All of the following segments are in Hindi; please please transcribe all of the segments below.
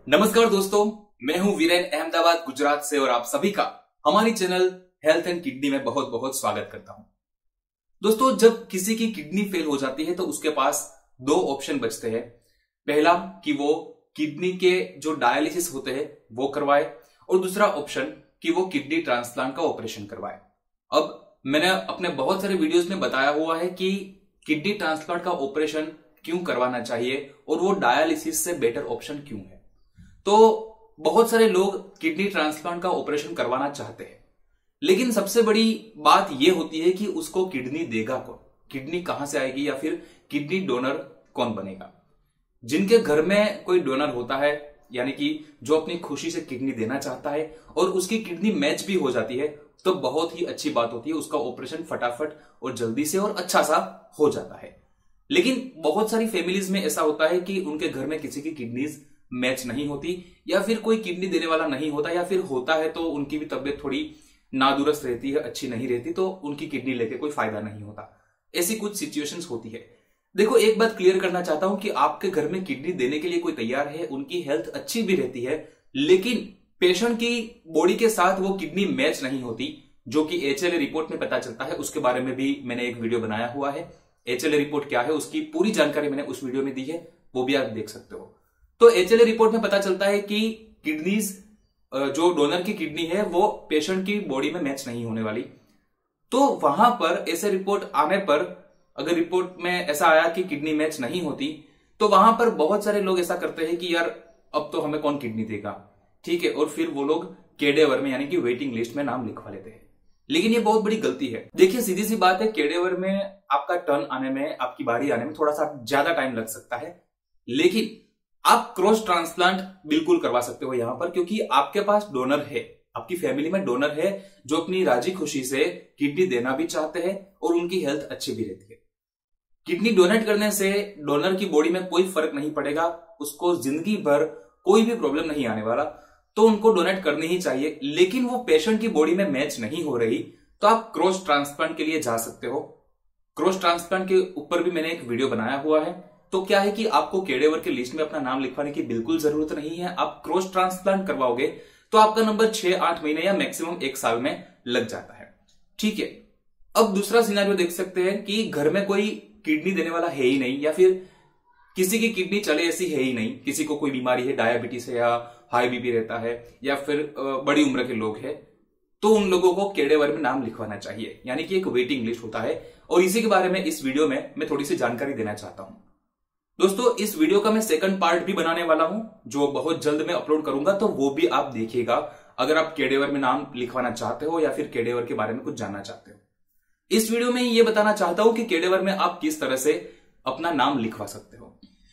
नमस्कार दोस्तों, मैं हूं वीरेन अहमदाबाद गुजरात से और आप सभी का हमारी चैनल हेल्थ एंड किडनी में बहुत बहुत स्वागत करता हूं। दोस्तों, जब किसी की किडनी फेल हो जाती है तो उसके पास दो ऑप्शन बचते हैं। पहला कि वो किडनी के जो डायलिसिस होते हैं वो करवाए और दूसरा ऑप्शन कि वो किडनी ट्रांसप्लांट का ऑपरेशन करवाए। अब मैंने अपने बहुत सारे वीडियोस में बताया हुआ है कि किडनी ट्रांसप्लांट का ऑपरेशन क्यों करवाना चाहिए और वो डायलिसिस से बेटर ऑप्शन क्यों है। तो बहुत सारे लोग किडनी ट्रांसप्लांट का ऑपरेशन करवाना चाहते हैं, लेकिन सबसे बड़ी बात यह होती है कि उसको किडनी देगा कौन, किडनी कहां से आएगी या फिर किडनी डोनर कौन बनेगा। जिनके घर में कोई डोनर होता है, यानी कि जो अपनी खुशी से किडनी देना चाहता है और उसकी किडनी मैच भी हो जाती है, तो बहुत ही अच्छी बात होती है, उसका ऑपरेशन फटाफट और जल्दी से और अच्छा सा हो जाता है। लेकिन बहुत सारी फैमिलीज में ऐसा होता है कि उनके घर में किसी की किडनीज मैच नहीं होती या फिर कोई किडनी देने वाला नहीं होता, या फिर होता है तो उनकी भी तबीयत थोड़ी नादुरुस्त रहती है, अच्छी नहीं रहती, तो उनकी किडनी लेके कोई फायदा नहीं होता। ऐसी कुछ सिचुएशंस होती है। देखो, एक बात क्लियर करना चाहता हूं कि आपके घर में किडनी देने के लिए कोई तैयार है, उनकी हेल्थ अच्छी भी रहती है, लेकिन पेशेंट की बॉडी के साथ वो किडनी मैच नहीं होती, जो कि HLA रिपोर्ट में पता चलता है। उसके बारे में भी मैंने एक वीडियो बनाया हुआ है। HLA रिपोर्ट क्या है उसकी पूरी जानकारी मैंने उस वीडियो में दी है, वो भी आप देख सकते हो। तो HLA रिपोर्ट में पता चलता है कि किडनीज, जो डोनर की किडनी है, वो पेशेंट की बॉडी में मैच नहीं होने वाली। तो वहां पर ऐसे रिपोर्ट आने पर, अगर रिपोर्ट में ऐसा आया कि किडनी मैच नहीं होती, तो वहां पर बहुत सारे लोग ऐसा करते हैं कि यार अब तो हमें कौन किडनी देगा, ठीक है, और फिर वो लोग कैडेवर में यानी कि वेटिंग लिस्ट में नाम लिखवा लेते हैं। लेकिन ये बहुत बड़ी गलती है। देखिए, सीधी सी बात है, कैडेवर में आपका टर्न आने में, आपकी बारी आने में थोड़ा सा ज्यादा टाइम लग सकता है, लेकिन आप क्रॉस ट्रांसप्लांट बिल्कुल करवा सकते हो यहां पर, क्योंकि आपके पास डोनर है, आपकी फैमिली में डोनर है जो अपनी राजी खुशी से किडनी देना भी चाहते हैं और उनकी हेल्थ अच्छी भी रहती है। किडनी डोनेट करने से डोनर की बॉडी में कोई फर्क नहीं पड़ेगा, उसको जिंदगी भर कोई भी प्रॉब्लम नहीं आने वाला, तो उनको डोनेट करनी ही चाहिए। लेकिन वो पेशेंट की बॉडी में मैच नहीं हो रही, तो आप क्रॉस ट्रांसप्लांट के लिए जा सकते हो। क्रॉस ट्रांसप्लांट के ऊपर भी मैंने एक वीडियो बनाया हुआ है। तो क्या है कि आपको कैडेवर की लिस्ट में अपना नाम लिखवाने की बिल्कुल जरूरत नहीं है। आप क्रॉस ट्रांसप्लांट करवाओगे तो आपका नंबर 6-8 महीने या मैक्सिमम 1 साल में लग जाता है, ठीक है। अब दूसरा सिनेरियो देख सकते हैं कि घर में कोई किडनी देने वाला है ही नहीं, या फिर किसी की किडनी चले ऐसी है ही नहीं, किसी को कोई बीमारी है, डायबिटीज है या हाई बीपी रहता है, या फिर बड़ी उम्र के लोग हैं, तो उन लोगों को कैडेवर में नाम लिखवाना चाहिए, यानी कि एक वेटिंग लिस्ट होता है। और इसी के बारे में इस वीडियो में मैं थोड़ी सी जानकारी देना चाहता हूं। दोस्तों, इस वीडियो का मैं सेकंड पार्ट भी बनाने वाला हूं, जो बहुत जल्द में अपलोड करूंगा, तो वो भी आप देखिएगा, अगर आप कैडेवर में नाम लिखवाना चाहते हो या फिर कैडेवर के बारे में कुछ जानना चाहते हो। इस वीडियो में ये बताना चाहता हूं कि कैडेवर में आप किस तरह से अपना नाम लिखवा सकते हो।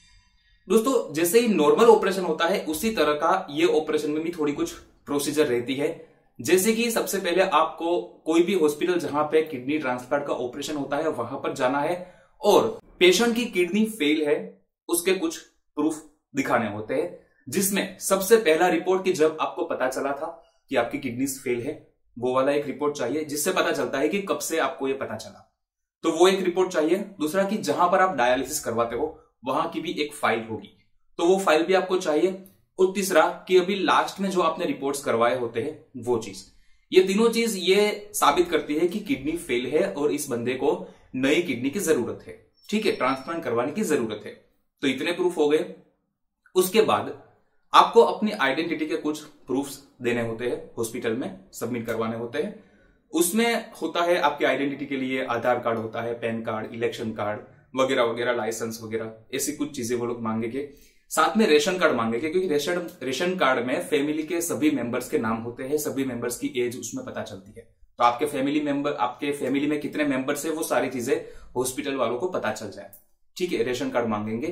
दोस्तों, जैसे ही नॉर्मल ऑपरेशन होता है, उसी तरह का ये ऑपरेशन में भी थोड़ी कुछ प्रोसीजर रहती है। जैसे कि सबसे पहले आपको कोई भी हॉस्पिटल जहां पे किडनी ट्रांसप्लांट का ऑपरेशन होता है वहां पर जाना है और पेशेंट की किडनी फेल है उसके कुछ प्रूफ दिखाने होते हैं, जिसमें सबसे पहला रिपोर्ट कि जब आपको पता चला था कि आपकी किडनी फेल है, वो वाला एक रिपोर्ट चाहिए, जिससे पता चलता है कि कब से आपको ये पता चला, तो वो एक रिपोर्ट चाहिए। दूसरा कि जहां पर आप डायलिसिस करवाते हो वहां की भी एक फाइल होगी, तो वो फाइल भी आपको चाहिए। और तीसरा कि अभी लास्ट में जो आपने रिपोर्ट्स करवाए होते हैं वो चीज, ये तीनों चीज ये साबित करती है कि किडनी फेल है और इस बंदे को नई किडनी की जरूरत है, ठीक है, ट्रांसप्लांट करवाने की जरूरत है। तो इतने प्रूफ हो गए। उसके बाद आपको अपनी आइडेंटिटी के कुछ प्रूफ्स देने होते हैं, हॉस्पिटल में सबमिट करवाने होते हैं। उसमें होता है आपकी आइडेंटिटी के लिए आधार कार्ड होता है, पैन कार्ड, इलेक्शन कार्ड वगैरह वगैरह, लाइसेंस वगैरह, ऐसी कुछ चीजें वो लोग मांगेंगे। साथ में रेशन कार्ड मांगेंगे, क्योंकि रेशन कार्ड में फैमिली के सभी मेंबर्स के नाम होते हैं, सभी मेंबर्स की एज उसमें पता चलती है। तो आपके फैमिली में कितने मेंबर्स है, वो सारी चीजें हॉस्पिटल वालों को पता चल जाए, ठीक है। रेशन कार्ड मांगेंगे।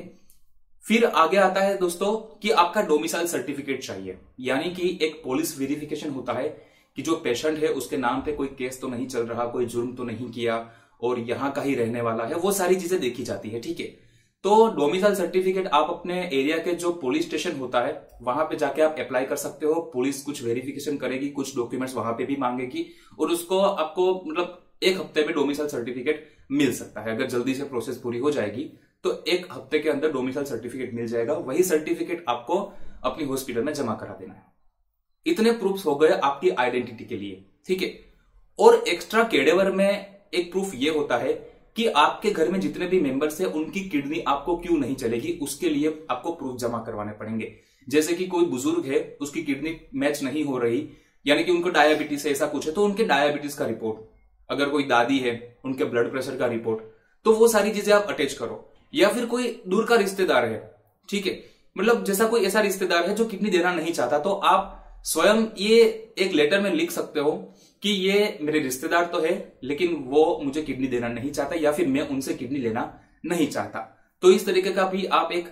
फिर आगे आता है दोस्तों कि आपका डोमिसाइल सर्टिफिकेट चाहिए, यानी कि एक पुलिस वेरिफिकेशन होता है कि जो पेशेंट है उसके नाम पे कोई केस तो नहीं चल रहा, कोई जुर्म तो नहीं किया और यहां का ही रहने वाला है, वो सारी चीजें देखी जाती है, ठीक है। तो डोमिसाइल सर्टिफिकेट आप अपने एरिया के जो पुलिस स्टेशन होता है वहां पे जाके आप अप्लाई कर सकते हो। पुलिस कुछ वेरिफिकेशन करेगी, कुछ डॉक्यूमेंट्स वहां पे भी मांगेगी और उसको आपको मतलब 1 हफ्ते में डोमिसाइल सर्टिफिकेट मिल सकता है। अगर जल्दी से प्रोसेस पूरी हो जाएगी तो 1 हफ्ते के अंदर डोमिसाइल सर्टिफिकेट मिल जाएगा। वही सर्टिफिकेट आपको अपनी हॉस्पिटल में जमा करा देना है। इतने प्रूफ्स हो गए आपकी आइडेंटिटी के लिए, ठीक है। और एक्स्ट्रा कैडेवर में एक प्रूफ ये होता है कि आपके घर में जितने भी मेंबर्स हैं उनकी किडनी आपको क्यों नहीं चलेगी, उसके लिए आपको प्रूफ जमा करवाने पड़ेंगे। जैसे कि कोई बुजुर्ग है, उसकी किडनी मैच नहीं हो रही, यानी कि उनको डायबिटीज है, ऐसा कुछ है, तो उनके डायबिटीज का रिपोर्ट, अगर कोई दादी है उनके ब्लड प्रेशर का रिपोर्ट, तो वो सारी चीजें आप अटैच करो। या फिर कोई दूर का रिश्तेदार है, ठीक है, मतलब जैसा कोई ऐसा रिश्तेदार है जो किडनी देना नहीं चाहता, तो आप स्वयं ये एक लेटर में लिख सकते हो कि ये मेरे रिश्तेदार तो है लेकिन वो मुझे किडनी देना नहीं चाहता, या फिर मैं उनसे किडनी लेना नहीं चाहता। तो इस तरीके का भी आप एक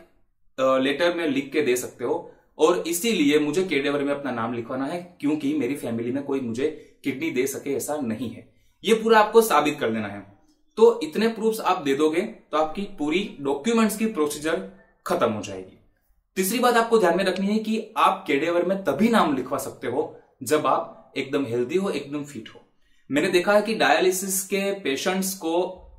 लेटर में लिख के दे सकते हो। और इसीलिए मुझे कैडेवर में अपना नाम लिखवाना है क्योंकि मेरी फैमिली में कोई मुझे किडनी दे सके ऐसा नहीं है। ये पूरा आपको साबित कर देना है। तो इतने प्रूफ्स आप दे दोगे तो आपकी पूरी डॉक्यूमेंट्स की प्रोसीजर खत्म हो जाएगी। तीसरी बात आपको ध्यान में रखनी है कि आप कैडेवर में तभी नाम लिखवा सकते हो जब आप एकदम हेल्दी हो, एकदम फिट हो। मैंने देखा है कि डायलिसिस के पेशेंट्स को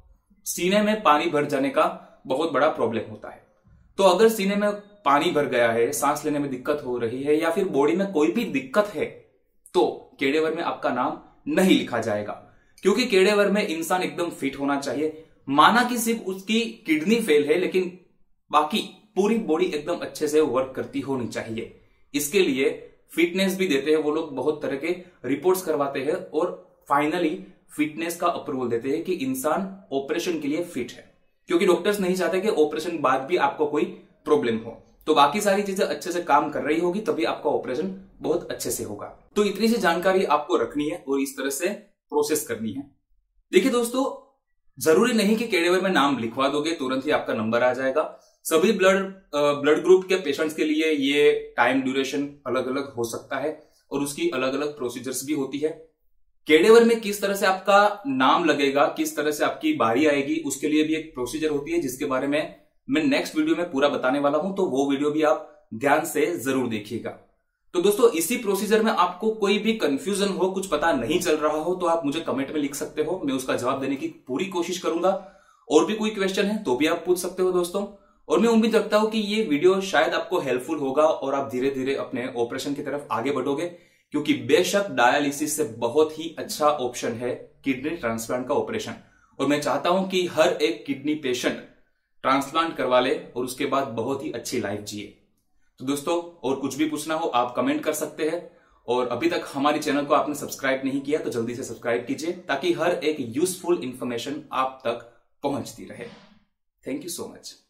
सीने में पानी भर जाने का बहुत बड़ा प्रॉब्लम होता है। तो अगर सीने में पानी भर गया है, सांस लेने में दिक्कत हो रही है, या फिर बॉडी में कोई भी दिक्कत है, तो कैडेवर में आपका नाम नहीं लिखा जाएगा। क्योंकि कैडेवर में इंसान एकदम फिट होना चाहिए। माना कि सिर्फ उसकी किडनी फेल है लेकिन बाकी पूरी बॉडी एकदम अच्छे से वर्क करती होनी चाहिए। इसके लिए फिटनेस भी देते हैं वो लोग, बहुत तरह के रिपोर्ट्स करवाते हैं और फाइनली फिटनेस का अप्रूवल देते हैं कि इंसान ऑपरेशन के लिए फिट है। क्योंकि डॉक्टर्स नहीं चाहते कि ऑपरेशन बाद भी आपको कोई प्रॉब्लम हो, तो बाकी सारी चीजें अच्छे से काम कर रही होगी तभी आपका ऑपरेशन बहुत अच्छे से होगा। तो इतनी सी जानकारी आपको रखनी है और इस तरह से प्रोसेस करनी है। देखिए दोस्तों, जरूरी नहीं कि कैडेवर में नाम लिखवा दोगे तुरंत ही आपका नंबर आ जाएगा। सभी ब्लड ग्रुप के पेशेंट्स के लिए ये टाइम ड्यूरेशन अलग अलग हो सकता है और उसकी अलग अलग प्रोसीजर्स भी होती है। कैडेवर में किस तरह से आपका नाम लगेगा, किस तरह से आपकी बारी आएगी, उसके लिए भी एक प्रोसीजर होती है जिसके बारे में मैं नेक्स्ट वीडियो में पूरा बताने वाला हूं, तो वो वीडियो भी आप ध्यान से जरूर देखिएगा। तो दोस्तों, इसी प्रोसीजर में आपको कोई भी कंफ्यूजन हो, कुछ पता नहीं चल रहा हो, तो आप मुझे कमेंट में लिख सकते हो, मैं उसका जवाब देने की पूरी कोशिश करूंगा। और भी कोई क्वेश्चन है तो भी आप पूछ सकते हो दोस्तों। और मैं उम्मीद रखता हूं कि ये वीडियो शायद आपको हेल्पफुल होगा और आप धीरे धीरे अपने ऑपरेशन की तरफ आगे बढ़ोगे, क्योंकि बेशक डायलिसिस से बहुत ही अच्छा ऑप्शन है किडनी ट्रांसप्लांट का ऑपरेशन। और मैं चाहता हूं कि हर एक किडनी पेशेंट ट्रांसप्लांट करवा ले और उसके बाद बहुत ही अच्छी लाइफ जिए। तो दोस्तों, और कुछ भी पूछना हो आप कमेंट कर सकते हैं। और अभी तक हमारे चैनल को आपने सब्सक्राइब नहीं किया तो जल्दी से सब्सक्राइब कीजिए ताकि हर एक यूजफुल इंफॉर्मेशन आप तक पहुंचती रहे। Thank you so much.